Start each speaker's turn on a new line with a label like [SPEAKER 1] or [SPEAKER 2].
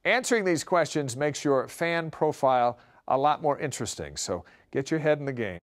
[SPEAKER 1] Answering these questions makes your fan profile a lot more interesting, so get your head in the game.